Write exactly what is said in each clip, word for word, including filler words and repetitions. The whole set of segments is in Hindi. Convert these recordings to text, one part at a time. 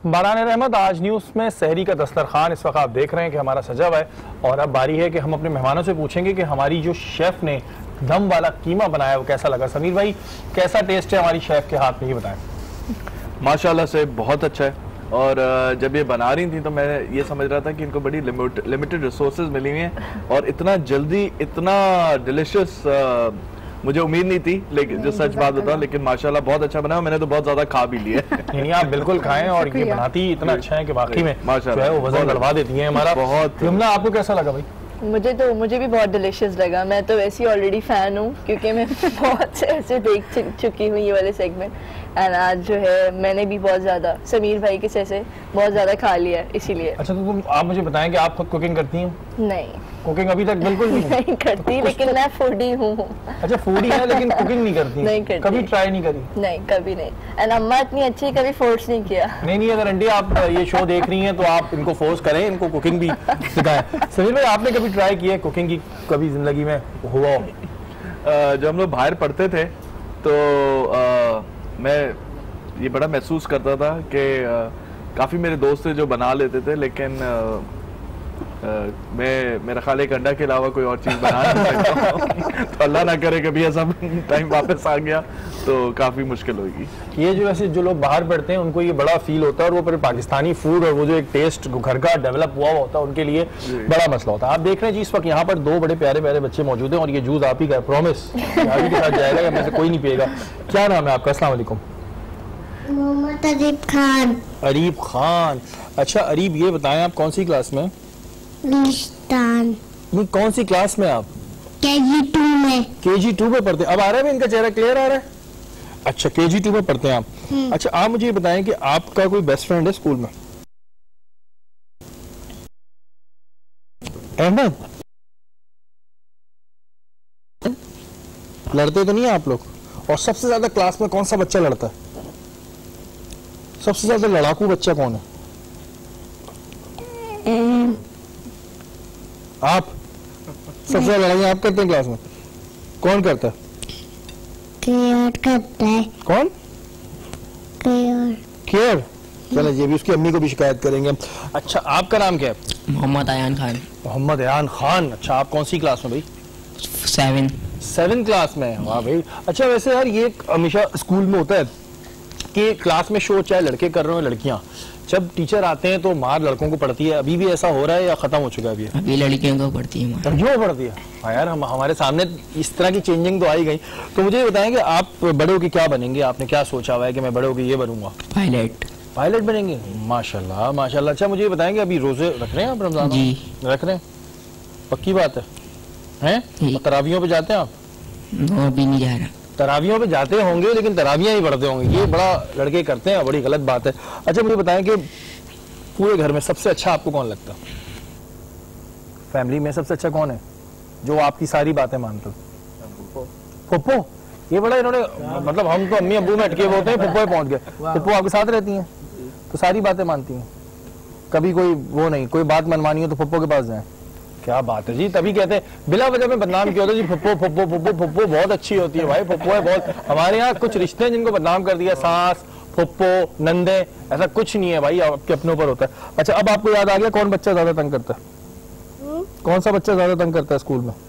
बारान रहमत, आज न्यूज़ में सहरी का दस्तरखान इस वक्त आप देख रहे हैं कि हमारा सजा हुआ है और अब बारी है कि हम अपने मेहमानों से पूछेंगे कि हमारी जो शेफ़ ने दम वाला कीमा बनाया वो कैसा लगा। समीर भाई, कैसा टेस्ट है हमारी शेफ़ के हाथ में, ये बताएं। माशाल्लाह से बहुत अच्छा है। और जब ये बना रही थी तो मैं ये समझ रहा था कि इनको बड़ी लिमिट लिमिटेड रिसोर्सेज मिली हुई हैं और इतना जल्दी इतना डिलिशियस मुझे उम्मीद नहीं थी, लेकिन जो सच बात बताऊं, लेकिन माशाल्लाह बहुत अच्छा बना। मैंने तो बहुत ज्यादा खा भी लिया है। नहीं, आप बिल्कुल खाएं और ये बनाती इतना अच्छा है कि वाकई में जो है वो वजन बढ़वा देती है हमारा। बहुत। यमुना, आपको कैसा लगा भाई? मुझे तो मुझे भी बहुत डिलीशियस लगा। मैं तो वैसे ही ऑलरेडी फ़ैन हूँ क्योंकि मैं बहुत से ऐसे देख चुकी हूँ ये वाले सेगमेंट। एंड आज जो है मैंने भी बहुत ज़्यादा समीर भाई के जैसे बहुत ज़्यादा खा लिया है, इसीलिए। अच्छा, तो तुम आप मुझे बताएं कि आप खुद कुकिंग करती हैं? नहीं, कुकिंग अभी तक बिल्कुल भी नहीं करती, लेकिन मैं फूडी हूँ। अच्छा, फूडी है लेकिन कुकिंग नहीं करती? नहीं करती। कभी ट्राई नहीं करी? नहीं, कभी नहीं। एंड अम्मा इतनी अच्छी, कभी फोर्स नहीं किया। नहीं नहीं, अगर आंटी आप ये शो देख रही हैं तो आप इनको फोर्स करें, इनको कुकिंग भी सिखाएं। समीर भाई, आपने कभी ट्राई किया है कुकिंग की, कभी जिंदगी में हुआ हो? जब हम लोग बाहर पढ़ते थे तो आ, मैं ये बड़ा महसूस करता था कि काफ़ी मेरे दोस्त थे जो बना लेते थे, लेकिन आ, आ, मैं मेरा ख्याल एक अंडा के अलावा कोई और चीज़ बना नहीं सकता हूँ। तो अल्लाह ना करे कभी ऐसा टाइम वापस आ गया तो काफ़ी मुश्किल होगी। ये जो ऐसे जो लोग बाहर पढ़ते हैं उनको ये बड़ा फील होता है और वो फिर पाकिस्तानी फूड और वो जो एक टेस्ट घर का डेवलप हुआ होता है उनके लिए बड़ा मसला होता है। आप देख रहे हैं जी, इस वक्त यहाँ पर दो बड़े प्यारे प्यारे बच्चे मौजूद हैं और ये जूस आप ही का प्रॉमिस आप के साथ जाएगा, या में से कोई नहीं पिएगा। क्या नाम है आपका? अस्सलाम वालेकुम। मोहम्मद अरीब खान। अरीब खान। अच्छा अरीब, ये बताएं आप कौन सी क्लास में? लिस्तान। कौन सी क्लास में आप? केजी टू में। केजी टू में पढ़ते हैं। अब आ रहा है इनका चेहरा क्लियर आ रहा है? अच्छा, केजी टू में पढ़ते हैं आप। अच्छा, आप मुझे ये बताएं कि आपका कोई बेस्ट फ्रेंड है स्कूल में? अहमद, लड़ते तो नहीं है आप लोग? और सबसे ज्यादा क्लास में कौन सा बच्चा लड़ता है? सबसे ज्यादा लड़ाकू बच्चा कौन है? आप? सबसे ज्यादा लड़ाई आप करते हैं क्लास में? कौन करता है? केयर करता है। कौन? केयर। केयर? चलो, ये भी उसकी अम्मी को भी शिकायत करेंगे। अच्छा, आपका नाम क्या है? मोहम्मद अयान खान। मोहम्मद अयान खान। अच्छा, आप कौन सी क्लास में भाई? सेवन। सेवन क्लास में? वाह भाई। अच्छा, वैसे यार ये हमेशा स्कूल में होता है कि क्लास में शो चाहे लड़के कर रहे हो लड़कियां, जब टीचर आते हैं तो मार लड़कों को पड़ती है। अभी भी ऐसा हो रहा है या खत्म हो चुका है? अभी अभी लड़कियों को पड़ती है। लड़कियों को पड़ती है? हाँ यार, हम हमारे सामने इस तरह की चेंजिंग तो आई गई। तो मुझे ये बताएं कि आप बड़े होके क्या बनेंगे? आपने क्या सोचा हुआ है कि मैं बड़े होके ये बनूंगा? पायलट। पायलट बनेंगे? माशाल्लाह माशाल्लाह। अच्छा, मुझे ये बताएंगे अभी रोजे रख रहे हैं आप? रमजान जी रख रहे हैं? पक्की बात है? हैं? तरावियों पे जाते हैं आप? वो भी नहीं जा रहा। तरावियों पे जाते होंगे लेकिन तरावियां ही पढ़ते होंगे, ये बड़ा लड़के करते हैं, बड़ी गलत बात है। अच्छा, मुझे बताएं कि पूरे घर में सबसे अच्छा आपको कौन लगता है? फैमिली में सबसे अच्छा कौन है जो आपकी सारी बातें मानते हो? पप्पो। ये बड़ा इन्होंने, मतलब हम तो अम्मी अब्बू में अटके होते हैं, पप्पो पहुंच गए। पप्पो आपके साथ रहती हैं तो सारी बातें मानती हैं, कभी कोई वो नहीं, कोई बात मनवानी हो तो पप्पो के पास जाए। क्या बात है जी, तभी कहते हैं बिला वजह में बदनाम किया होता है जी, फुप्पो फुप्पो फुप्पो फुप्पो बहुत अच्छी होती है भाई, फुप्पो है बहुत। हमारे यहाँ कुछ रिश्ते हैं जिनको बदनाम कर दिया, सास, फुप्पो, नंदे, ऐसा कुछ नहीं है भाई, आपके अपने ऊपर होता है। अच्छा, अब आपको याद आ गया कौन बच्चा ज्यादा तंग करता है? कौन सा बच्चा ज्यादा तंग करता है स्कूल में?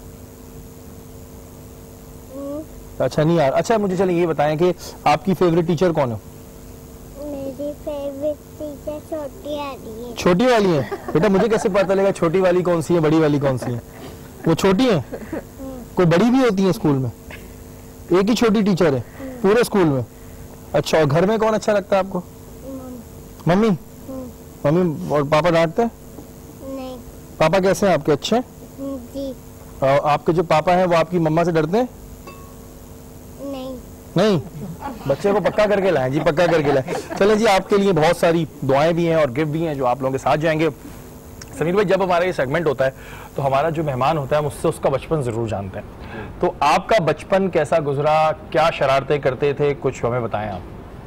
अच्छा नहीं यार। अच्छा, मुझे चलिए ये बताएं कि आपकी फेवरेट टीचर कौन है? मेरी फेवरेट टीचर छोटी वाली है। छोटी वाली है? बेटा मुझे कैसे पता लगेगा छोटी वाली कौन सी है बड़ी वाली कौन सी है? वो छोटी है? कोई बड़ी भी होती है स्कूल में? एक ही छोटी टीचर है पूरे स्कूल में? अच्छा, और घर में कौन अच्छा लगता है आपको? मम्मी। मम्मी और पापा डांटते हैं? नहीं। पापा कैसे हैं आपके? अच्छे जी। और आपके जो पापा हैं वो आपकी मम्मा से डरते हैं? नहीं। नहीं, बच्चे को पक्का करके लाएं जी, पक्का करके लाएं। चलें जी, आपके लिए बहुत सारी दुआएं भी हैं और गिफ्ट भी हैं जो आप लोगों के साथ जाएंगे। समीर भाई, जब हमारा ये सेगमेंट होता है तो हमारा जो मेहमान होता है हम उससे उसका बचपन जरूर जानते हैं, तो आपका बचपन कैसा गुजरा, क्या शरारतें करते थे, कुछ हमें बताएं आप।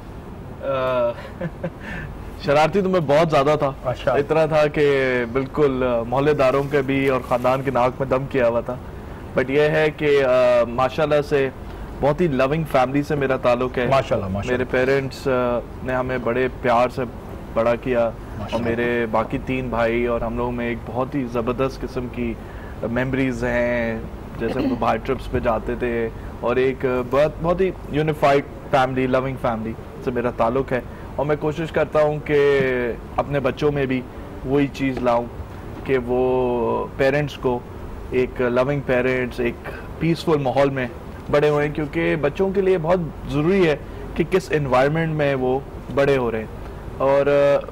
शरारती तो मैं बहुत ज्यादा था। अच्छा। इतना था कि बिल्कुल मोहल्लेदारों के भी और खानदान की नाक में दम किया हुआ था। बट ये है कि माशाल्लाह से बहुत ही लविंग फैमिली से मेरा ताल्लुक है। माशाल्लाह, माशाल्लाह। मेरे पेरेंट्स ने हमें बड़े प्यार से बड़ा किया, और मेरे बाकी तीन भाई और हम लोगों में एक बहुत ही ज़बरदस्त किस्म की मेमोरीज हैं, जैसे हम लोग बाहर ट्रिप्स पे जाते थे, और एक बहुत बहुत ही यूनिफाइड फैमिली, लविंग फैमिली से मेरा ताल्लुक है। और मैं कोशिश करता हूँ कि अपने बच्चों में भी वही चीज़ लाऊं कि वो पेरेंट्स को एक लविंग पेरेंट्स, एक पीसफुल माहौल में बड़े हुए, क्योंकि बच्चों के लिए बहुत ज़रूरी है कि किस एनवायरनमेंट में वो बड़े हो रहे हैं। और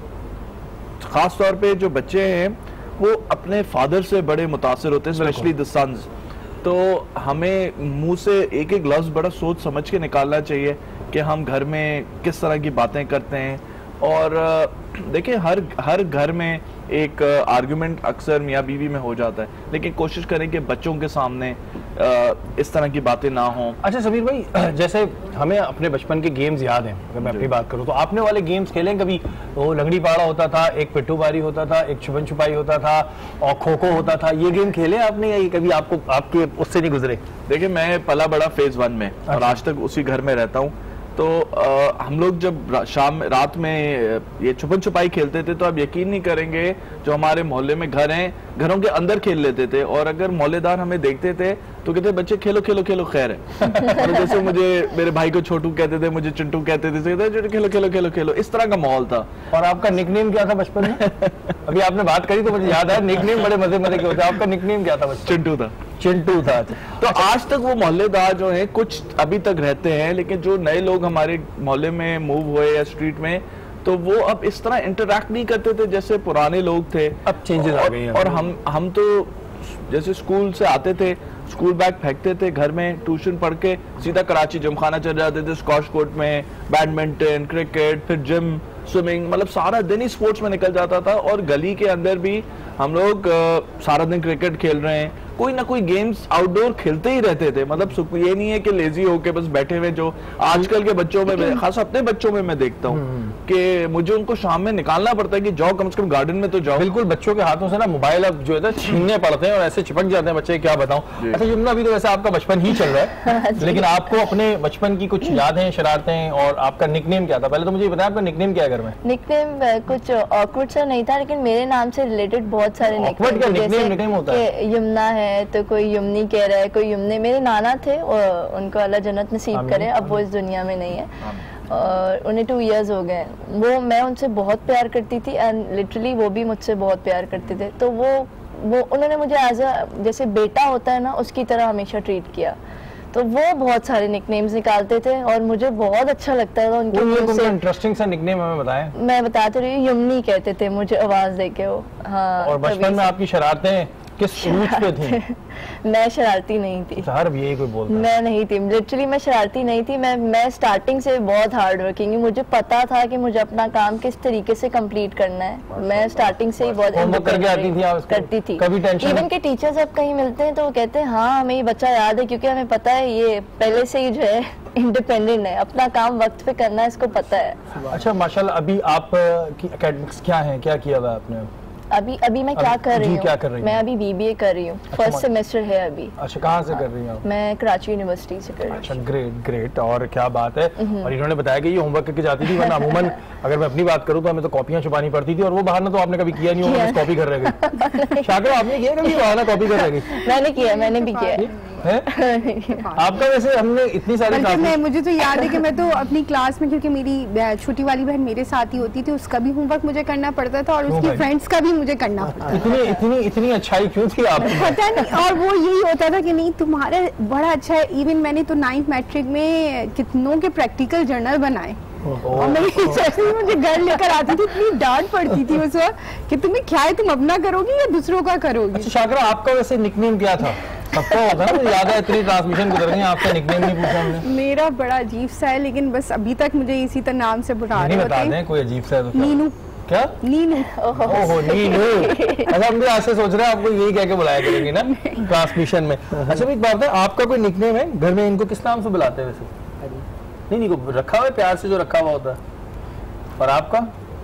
ख़ास तौर पे जो बच्चे हैं वो अपने फादर से बड़े मुतासिर होते हैं, स्पेशली द सन्स। तो हमें मुंह से एक एक लफ्ज़ बड़ा सोच समझ के निकालना चाहिए कि हम घर में किस तरह की बातें करते हैं। और देखिए, हर हर घर में एक आर्गुमेंट अक्सर मियाँ बीवी में हो जाता है, लेकिन कोशिश करें कि बच्चों के सामने इस तरह की बातें ना हों। अच्छा समीर भाई, जैसे हमें अपने बचपन के गेम्स याद हैं, अगर मैं अपनी बात करूं तो आपने वाले गेम्स खेले कभी? वो लंगड़ी पाड़ा होता था, एक पिट्ठू बारी होता था, एक छुपन छुपाई होता था, और खो खो होता था, ये गेम खेले आपने या ये कभी आपको आपके उससे नहीं गुजरे? देखिए, मैं पला बड़ा फेज वन में, और आज तक उसी घर में रहता हूँ। तो आ, हम लोग जब शाम रात में ये छुपन छुपाई खेलते थे, तो आप यकीन नहीं करेंगे, जो हमारे मोहल्ले में घर हैं, घरों के अंदर खेल लेते थे, और अगर मोहल्लेदार हमें देखते थे तो कहते बच्चे खेलो खेलो खेलो खैर है। और जैसे मुझे मेरे भाई को छोटू कहते थे, मुझे चिंटू कहते थे, कहते खेलो खेलो खेलो खेलो, इस तरह का माहौल था। और आपका निकनेम क्या था बचपन में? अभी आपने बात करी तो मुझे याद है, निकनेम बड़े मजे मजे के होते हैं। आपका निकनेम क्या था बचपन? चिंटू था। चिंटू था। तो आज तक वो मोहल्लेदार जो हैं कुछ अभी तक रहते हैं, लेकिन जो नए लोग हमारे मोहल्ले में मूव हुए या स्ट्रीट में, तो वो अब इस तरह इंटरैक्ट नहीं करते थे जैसे पुराने लोग थे। अब चेंजेस आ गए हैं। और हम हम तो जैसे स्कूल से आते थे, स्कूल बैग फेंकते थे, घर में ट्यूशन पढ़ के सीधा कराची जिमखाना चले जाते थे, स्कॉश कोर्ट में बैडमिंटन, क्रिकेट, फिर जिम, स्विमिंग, मतलब सारा दिन ही स्पोर्ट्स में निकल जाता था। और गली के अंदर भी हम लोग सारा दिन क्रिकेट खेल रहे हैं, कोई ना कोई गेम्स आउटडोर खेलते ही रहते थे। मतलब ये नहीं है कि लेजी होके बस बैठे हुए, जो आजकल के बच्चों में, खास अपने बच्चों में मैं देखता हूँ कि मुझे उनको शाम में निकालना पड़ता है कि जाओ कम से कम गार्डन में तो जाओ। बिल्कुल, बच्चों के हाथों से ना मोबाइल अब जो है छीनने पड़ते हैं और ऐसे चिपक जाते हैं बच्चे, क्या बताऊं। अच्छा यमुना, अभी तो वैसे आपका बचपन ही चल रहा है, लेकिन आपको अपने बचपन की कुछ यादें, शरारतें, और आपका निकनेम क्या था? पहले तो मुझे बताया आपका निकनेम क्या है घर में? निकनेम कुछ ऑकवर्ड सा नहीं था, लेकिन मेरे नाम से रिलेटेड बहुत सारे निकनेम, निकनेम निकनेम होता है। यमुना है तो कोई यमुनी कह रहा है, कोई यमुने। मेरे नाना थे और उनको अल्लाह जन्नत नसीब करे, अब वो इस दुनिया में नहीं है, और उन्हें टू इयर्स हो गए। वो मैं उनसे बहुत प्यार करती थी, एंड लिटरली वो भी मुझसे बहुत प्यार करते थे। तो वो वो उन्होंने मुझे एज अ जैसे बेटा होता है ना, उसकी तरह हमेशा ट्रीट किया। तो वो बहुत सारे निकनेम्स निकालते थे और मुझे बहुत अच्छा लगता था उनके मुंह से। इंटरेस्टिंग सा निकनेम हमें बताएं। मैं बताते रही हूँ, यमुनी कहते थे मुझे आवाज देके वो। हाँ। और बचपन में आपकी शरारतें किस रूट पे थी? मैं शरारती नहीं थी। हर यही कोई बोलता है। मैं नहीं थी, लिटरली मैं शरारती नहीं थी। मैं मैं स्टार्टिंग से बहुत हार्ड वर्किंग, मुझे पता था कि मुझे अपना काम किस तरीके से कंप्लीट करना है। मैं स्टार्टिंग से ही बहुत करके आती थी आप? करती थी। कभी टेंशन? इवन के टीचर्स अब कहीं मिलते हैं तो वो कहते हैं हाँ हमें ये बच्चा याद है, क्योंकि हमें पता है ये पहले से ही जो है इंडिपेंडेंट है, अपना काम वक्त पे करना है, इसको पता है। अच्छा माशाल्लाह। अभी आप की एकेडमिक्स क्या है, क्या किया हुआ आपने? अभी अभी मैं क्या कर रही हूँ? क्या कर रही मैं अभी बीबीए कर रही हूँ, फर्स्ट सेमेस्टर है अभी। अच्छा, कहाँ से कर रही हैं? मैं कराची यूनिवर्सिटी से कर रही हूँ। अच्छा, ग्रेट ग्रेट। और क्या बात है। और इन्होंने बताया कि ये होमवर्क करके जाती थी, वरना अमूमन अगर मैं अपनी बात करूँ तो हमें तो कॉपियां छुपानी पड़ती थी, और वो बहाना तो आपने कभी किया नहीं होगा, कॉपी कर रह गई। शाकिरा, आपने किया कभी बहाना कॉपी कर रह गई? मैंने किया, मैंने भी किया है। आपका वैसे हमने इतनी सारी मैं मुझे तो याद है कि मैं तो अपनी क्लास में, क्योंकि मेरी छोटी वाली बहन मेरे साथ ही होती थी, उसका भी होमवर्क मुझे करना पड़ता था और उसकी फ्रेंड्स का भी मुझे करना पड़ता था। इतनी इतनी इतनी अच्छाई क्यों थी आप? पता नहीं। और वो यही होता था कि नहीं तुम्हारा बड़ा अच्छा है। इवन मैंने तो नाइन्थ मैट्रिक में कितनों के प्रैक्टिकल जर्नल बनाए, और मेरी टीचर मुझे घर लेकर आती थी, इतनी डांट पड़ती थी उस वक्त कि तुम्हें क्या है, तुम अपना करोगी या दूसरों का करोगी। अच्छा शाकिरा, आपका वैसे निकनेम क्या था? सबका होता है ना, याद है इतनी ट्रांसमिशन गुजर गई, आपका निकनेम नहीं पूछा हमने। मेरा बड़ा अजीब सा है, लेकिन बस अभी तक मुझे इसी तरह नाम से बुला रहे होते हैं। बता दें कोई अजीब सा है तो? नीनू। क्या? नीनू। ओहो नीनू। अच्छा, हम भी आज से सोच रहे हैं आपको यही कह के बुलाया करेंगे ना ट्रांसमिशन में। अच्छा एक बात है, आपका कोई निकनेम है घर में? इनको किस नाम से बुलाते हैं वैसे? नहीं नहीं, को रखा हुआ है प्यार से जो रखा हुआ होता है। और आपका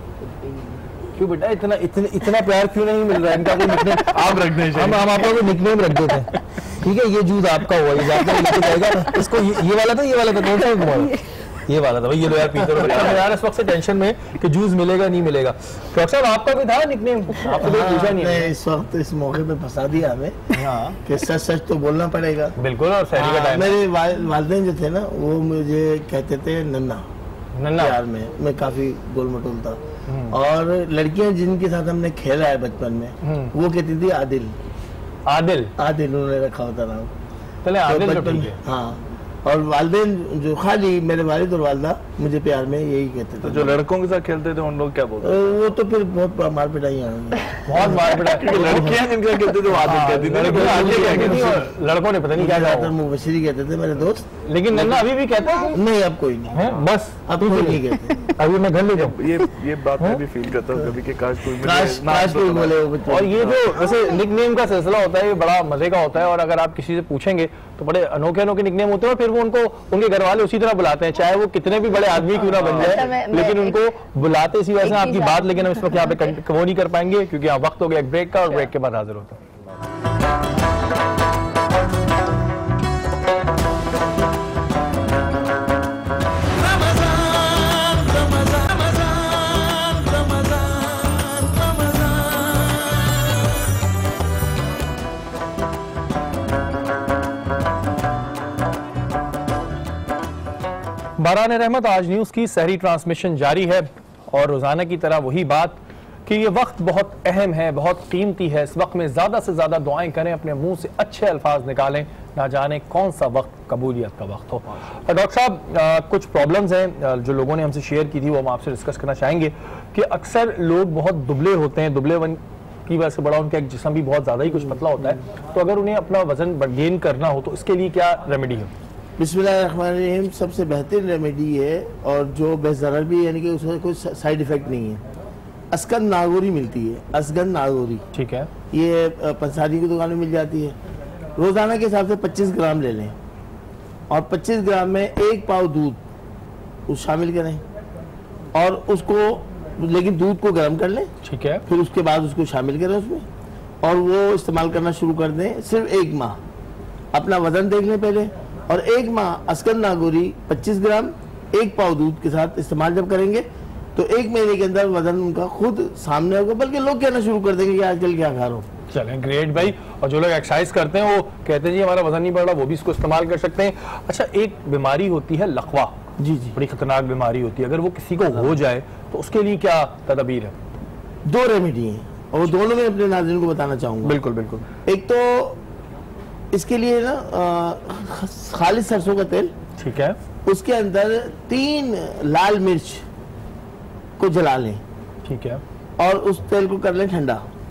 क्यों बेटा इतना इतना इतना प्यार क्यों नहीं मिल रहा है? इनका कोई निकनेम आप रख दीजिए। हम हम आपका कोई निकनेम रख देते हैं, ठीक है? ये जूस आपका हुआ, ये आपका लेके जाएगा। इसको ये, ये वाला था, ये वाला था, कौन सा तुम्हारा? ये वाला था भाई, ये लो यार पीते रहो यार, इस वक्त से टेंशन में कि जूस मिलेगा नहीं मिलेगा। डॉक्टर साहब आपका भी था निकनेम, आपको कोई पूछा नहीं है? इस वक्त इस मौके पे फंसा दिया हमें हाँ कि सच सच तो बोलना पड़ेगा। बिल्कुल, और सहरी का हाँ, टाइम। मेरे वाल- वालिदैन जो थे ना वो मुझे कहते थे नन्ना, नन्ना प्यार में मैं काफी गोल मटोल था। और लड़कियां जिनके साथ हमने खेला है बचपन में वो कहती थी आदिल, आदिल, आदिल उन्होंने रखा होता नाम। चले तो आदिल तो बचपन ठीक है। हाँ, और वालिदैन जो खाली मेरे वालिद और वालदा मुझे प्यार में यही कहते तो थे। जो लड़कों के साथ खेलते थे उन लोग क्या बोलते वो तो फिर बहुत मार पिटाई आएंगे। बहुत मार पिटा, थे? लड़कियां जिनका खेलते थे वो आदिल कहती थी, लड़कियां आदिल कहती थी और लड़कों ने पता नहीं क्या ज्यादातर कहा। मुबशिरी कहते थे मेरे दोस्त। लेकिन नन्ना अभी भी कहता है नहीं अब कोई नहीं, हैं? बस अब कोई नहीं कहते। अभी मैं घर ले जाऊँ। ये ये बात मैं भी फील करता हूँ कभी कि काश कोई मुझे काश नाम काश तो कोई बता। बोले वो बच्चे। और ये जो वैसे निकनेम का सिलसिला होता है ये बड़ा मजे का होता है, और अगर आप किसी से पूछेंगे तो बड़े अनोखे अनोखे निकनेम होते हैं, और फिर वो उनको उनके घर वाले उसी तरह बुलाते हैं, चाहे वो कितने भी बड़े आदमी क्यों ना बन अच्छा, जाए, मैं- मैं लेकिन एक- उनको बुलाते इसी वजह से एक आपकी चीज़ बात। आप- लेकिन हम इस वक्त यहाँ पे कंट- वो नहीं कर पाएंगे क्योंकि यहाँ वक्त हो गया एक ब्रेक का, और ब्रेक के बाद हाजिर होता है। बारान रहमत, आज न्यूज़ की सहरी ट्रांसमिशन जारी है, और रोज़ाना की तरह वही बात कि ये वक्त बहुत अहम है, बहुत कीमती है। इस वक्त में ज़्यादा से ज़्यादा दुआएं करें, अपने मुंह से अच्छे अल्फाज निकालें, ना जाने कौन सा वक्त कबूलियत का वक्त हो। और डॉक्टर साहब आ, कुछ प्रॉब्लम्स हैं आ, जो लोगों ने हमसे शेयर की थी, वो हम आपसे डिस्कस करना चाहेंगे कि अक्सर लोग बहुत दुबले होते हैं, दुबले वन की वजह से बड़ा उनका एक जिस्म भी बहुत ज़्यादा ही कुछ पतला होता है, तो अगर उन्हें अपना वजन गेन करना हो तो इसके लिए क्या रेमेडी है? बिस्मिल्लाहिर्रहमानिर्रहीम सबसे बेहतरीन रेमेडी है और जो बेज़रर भी है, यानी कि उसका कोई साइड इफेक्ट नहीं है। अस्कन नागौरी मिलती है, असगन नागौरी, ठीक है, ये अ, पंसारी की दुकान में मिल जाती है। रोज़ाना के हिसाब से पच्चीस ग्राम ले लें और पच्चीस ग्राम में एक पाव दूध उस शामिल करें, और उसको लेकिन दूध को गर्म कर लें, ठीक है, फिर उसके बाद उसको शामिल करें उसमें, और वो इस्तेमाल करना शुरू कर दें सिर्फ एक माह। अपना वजन देख लें पहले, और एक माह अस्कन नागौरी पच्चीस ग्राम एक पाव दूध के साथ इस्तेमाल जब करेंगे तो एक महीने के अंदर वजन उनका खुद सामने होगा, बल्कि लोग कहना शुरू कर देंगे कि आजकल क्या खा रहा हूँ। चलें ग्रेट भाई। और जो लोग एक्सरसाइज करते हैं वो कहते हैं जी हमारा वजन नहीं बढ़ रहा, वो भी इसको इस्तेमाल कर सकते हैं। अच्छा, एक बीमारी होती है लकवा, जी जी, बड़ी खतरनाक बीमारी होती है, अगर वो किसी को हो जाए तो उसके लिए क्या तदबीर है? दो रेमेडी हैं और वो दोनों मैं अपने नाज़रीन को बताना चाहूँगा। बिल्कुल बिल्कुल। एक तो इसके लिए ना अ, खालिस सरसों का तेल, ठीक है, उसके अंदर तीन लाल मिर्च को जला लें ठीक है, और उस तेल को कर लें ठंडा।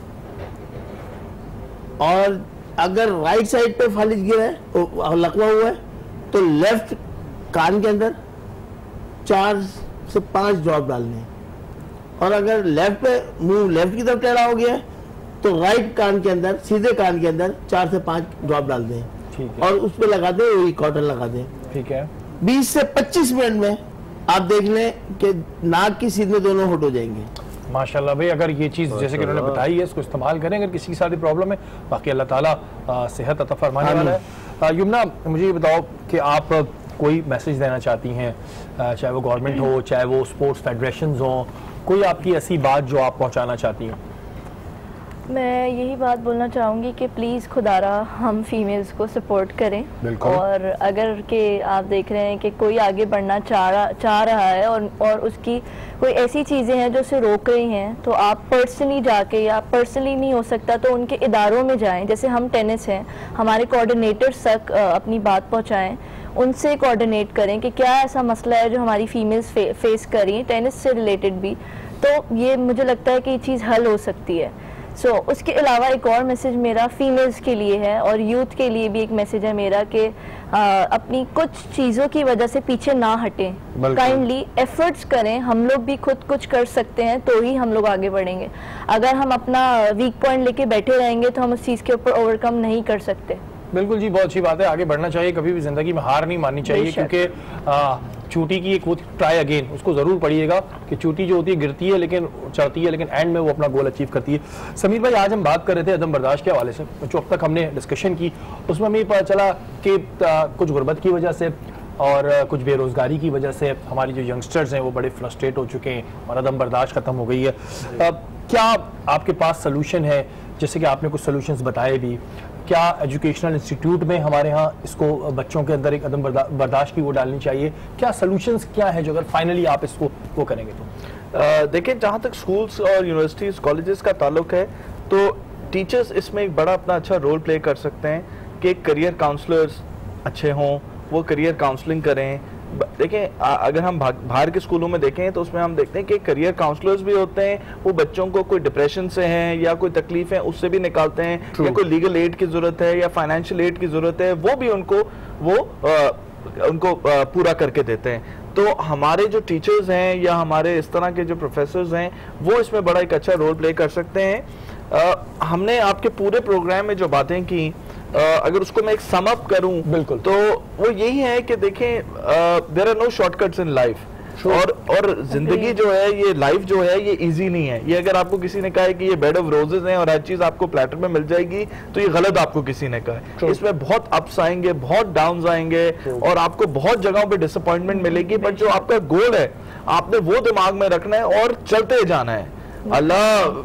और अगर राइट साइड पे फालिज गिरा है और लकवा हुआ है तो लेफ्ट कान के अंदर चार से पांच ड्रॉप डालने हैं, और अगर लेफ्ट पे मुंह लेफ्ट की तरफ टेढ़ा हो गया है तो राइट कान के अंदर, सीधे कान के अंदर चार से पांच ड्रॉप डाल दें, ठीक है, और उस पे लगा दें, वही कॉटन लगा दें। ठीक है, बीस से पच्चीस मिनट में आप देख लें कि नाक की सीध में दोनों होट हो जाएंगे। माशाल्लाह भाई। अगर ये चीज़ जैसे कि उन्होंने बताई है इसको इस्तेमाल करें, अगर किसी के साथ भी प्रॉब्लम है, बाकी अल्लाह ताला आ, सेहत अता फरमाने वाला है। आ, युमना, मुझे ये बताओ कि आप आ, कोई मैसेज देना चाहती हैं, आ, चाहे वो गवर्नमेंट हो, चाहे वो स्पोर्ट्स फेडरेशंस हों, कोई आपकी ऐसी बात जो आप पहुंचाना चाहती हैं? मैं यही बात बोलना चाहूँगी कि प्लीज़ खुदारा हम फीमेल्स को सपोर्ट करें, बिल्कुल। और अगर के आप देख रहे हैं कि कोई आगे बढ़ना चाह रहा चाह रहा है और और उसकी कोई ऐसी चीज़ें हैं जो उसे रोक रही हैं, तो आप पर्सनली जाके, या पर्सनली नहीं हो सकता तो उनके इदारों में जाएं। जैसे हम टेनिस हैं, हमारे कोऑर्डिनेटर्स तक अ, अपनी बात पहुँचाएँ, उनसे कोऑर्डिनेट करें कि क्या ऐसा मसला है जो हमारी फीमेल्स फे, फेस कर रही हैं टेनिस से रिलेटेड भी, तो ये मुझे लगता है कि ये चीज़ हल हो सकती है। सो so, उसके अलावा एक और मैसेज मेरा फीमेल्स के लिए है, और यूथ के लिए भी एक मैसेज है मेरा कि आ, अपनी कुछ चीज़ों की वजह से पीछे ना हटें, काइंडली एफर्ट्स करें। हम लोग भी खुद कुछ कर सकते हैं तो ही हम लोग आगे बढ़ेंगे। अगर हम अपना वीक पॉइंट लेके बैठे रहेंगे तो हम उस चीज़ के ऊपर ओवरकम नहीं कर सकते। बिल्कुल जी, बहुत अच्छी बात है। आगे बढ़ना चाहिए, कभी भी जिंदगी में हार नहीं माननी चाहिए, बेशक। क्योंकि चूटी की एक होती ट्राई अगेन, उसको जरूर पढ़िएगा कि चूटी जो होती है गिरती है लेकिन चढ़ती है, लेकिन एंड में वो अपना गोल अचीव करती है। समीर भाई, आज हम बात कर रहे थे अदम बर्दाश्त के हवाले से, जो अब तक हमने डिस्कशन की उसमें हमें पता चला कि आ, कुछ गुर्बत की वजह से, और कुछ बेरोज़गारी की वजह से हमारी जो यंगस्टर्स हैं वो बड़े फ्रस्ट्रेट हो चुके हैं और अदम बर्दाश्त ख़त्म हो गई है। अब क्या आपके पास सलूशन है, जैसे कि आपने कुछ सलूशंस बताए भी, क्या एजुकेशनल इंस्टीट्यूट में हमारे यहाँ इसको बच्चों के अंदर एक अदम बर्दाश्त की वो डालनी चाहिए, क्या सलूशंस क्या है जो अगर फाइनली आप इसको वो करेंगे तो? देखिए, जहाँ तक स्कूल्स और यूनिवर्सिटीज़ कॉलेजेस का ताल्लुक है तो टीचर्स इसमें एक बड़ा अपना अच्छा रोल प्ले कर सकते हैं कि करियर काउंसलर्स अच्छे हों, वो करियर काउंसलिंग करें। देखें, अगर हम बाहर के स्कूलों में देखें तो उसमें हम देखते हैं कि करियर काउंसलर्स भी होते हैं, वो बच्चों को कोई डिप्रेशन से हैं या कोई तकलीफ है उससे भी निकालते हैं, या कोई लीगल एड की ज़रूरत है या फाइनेंशियल एड की ज़रूरत है, वो भी उनको वो आ, उनको आ, पूरा करके देते हैं। तो हमारे जो टीचर्स हैं या हमारे इस तरह के जो प्रोफेसर्स हैं वो इसमें बड़ा एक अच्छा रोल प्ले कर सकते हैं। आ, हमने आपके पूरे प्रोग्राम में जो बातें की, Uh, अगर उसको मैं एक सम अप करूं बिल्कुल, तो वो यही है कि देखें, there are no shortcuts in life, और और जिंदगी जो है, ये लाइफ जो है ये इजी नहीं है। ये अगर आपको किसी ने कहा है कि ये बेड ऑफ रोजेस हैं और हर चीज आपको प्लेटर में मिल जाएगी तो ये गलत आपको किसी ने कहा है। इसमें बहुत अप्स आएंगे, बहुत डाउन्स आएंगे और आपको बहुत जगहों पे डिसअपॉइंटमेंट मिलेगी, बट जो आपका गोल है आपने वो दिमाग में रखना है और चलते जाना है। अल्लाह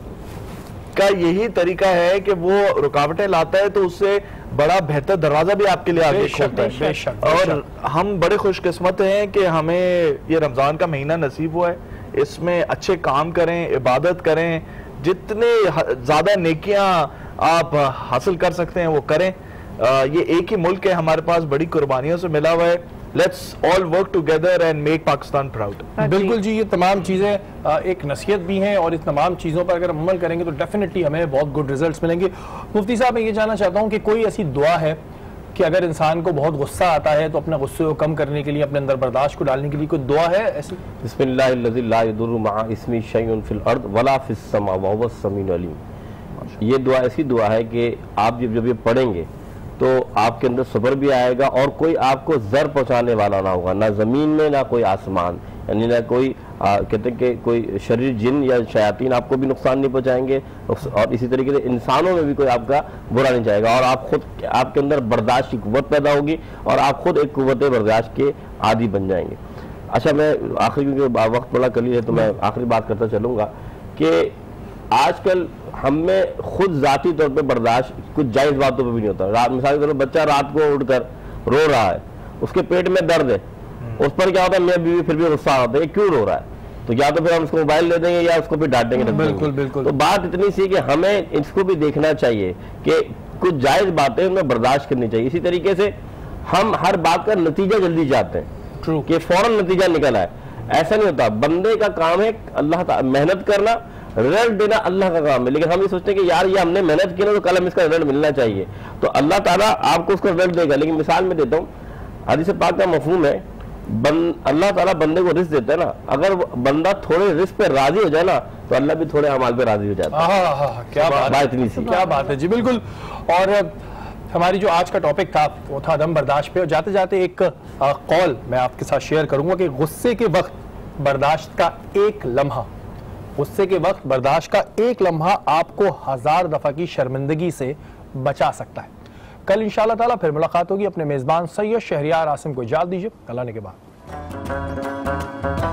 का यही तरीका है कि वो रुकावटें लाता है तो उससे बड़ा बेहतर दरवाजा भी आपके लिए आगे खोलता है। और हम बड़े खुशकिस्मत हैं कि हमें ये रमज़ान का महीना नसीब हुआ है, इसमें अच्छे काम करें, इबादत करें, जितने ज़्यादा नेकियां आप हासिल कर सकते हैं वो करें। ये एक ही मुल्क है हमारे पास, बड़ी कुर्बानियों से मिला हुआ है। Let's all work together and make Pakistan proud. बिल्कुल जी, ये तमाम चीज़ें एक नसीहत भी हैं और इस तमाम चीज़ों पर अगर हम अमल करेंगे तो डेफिनेटली हमें बहुत गुड रिजल्ट्स मिलेंगे। मुफ्ती साहब, मैं ये जानना चाहता हूँ कि कोई ऐसी दुआ है कि अगर इंसान को बहुत गुस्सा आता है तो अपने गुस्से को कम करने के लिए, अपने अंदर बर्दाश्त को डालने के लिए कोई दुआ है ऐसी? बिस्मिल्लाहिर्रहमानिर्रहीम, ला यदुर्रु मआ इस्मी शैउन फिल अर्द वला फिस समा व हुवस समीउल अलीम। ये दुआ ऐसी दुआ है कि आप जब जब ये पढ़ेंगे तो आपके अंदर सब्र भी आएगा और कोई आपको जर पहुंचाने वाला ना होगा, ना जमीन में ना कोई आसमान, यानी ना कोई आ, कहते हैं कि कोई शरीर जिन या शयातीन आपको भी नुकसान नहीं पहुंचाएंगे, और इसी तरीके से इंसानों में भी कोई आपका बुरा नहीं चाहेगा, और आप खुद आपके अंदर बर्दाश्त की कुव्वत पैदा होगी और आप खुद एक कुव्वत बर्दाश्त के आदी बन जाएंगे। अच्छा, मैं आखिरी, क्योंकि वक्त बड़ा कली है तो मैं आखिरी बात करता चलूँगा कि आजकल हमें खुद जाती तौर पे बर्दाश्त कुछ जायज़ बातों पे भी नहीं होता। रात मिसाल के तौर पर बच्चा रात को उठकर रो रहा है, उसके पेट में दर्द है, उस पर क्या होता है, मैं बीवी फिर भी गुस्सा होता है, क्यों रो रहा है, तो या तो फिर हम उसको मोबाइल दे देंगे या उसको भी डांटेंगे। बिल्कुल बिल्कुल। तो बात इतनी सी कि हमें इसको भी देखना चाहिए कि कुछ जायज़ बातें उनमें बर्दाश्त करनी चाहिए। इसी तरीके से हम हर बात का नतीजा जल्दी चाहते हैं कि फौरन नतीजा निकल आए, ऐसा नहीं होता। बंदे का काम है अल्लाह मेहनत करना, रिजल्ट देना अल्लाह का काम है, लेकिन हम ये सोचते हैं कि यार ये हमने मेहनत की ना तो कल हमें इसका रिजल्ट मिलना चाहिए, तो अल्लाह ताला आपको उसका रिजल्ट देगा। लेकिन मिसाल में देता हूँ, हदीस पाक का मफहूम है, अल्लाह ताला बंदे को रिस्क देता है ना, अगर बंदा थोड़े रिस्क पे राजी हो जाए ना तो अल्लाह भी थोड़े अमाल पे राजी हो जाता है। क्या बात है, इतनी सी क्या बात है जी, बिल्कुल। और हमारी जो आज का टॉपिक था वो था अदम बर्दाश्त पे, और जाते जाते एक कौल मैं आपके साथ शेयर करूंगा कि गुस्से के वक्त बर्दाश्त का एक लम्हा, गुस्से के वक्त बर्दाश्त का एक लम्हा आपको हजार दफा की शर्मिंदगी से बचा सकता है। कल इंशाअल्लाह ताला फिर मुलाकात होगी। अपने मेजबान सैयद शहरियार आसिम को इजाज़त दीजिए। कल आने के बाद।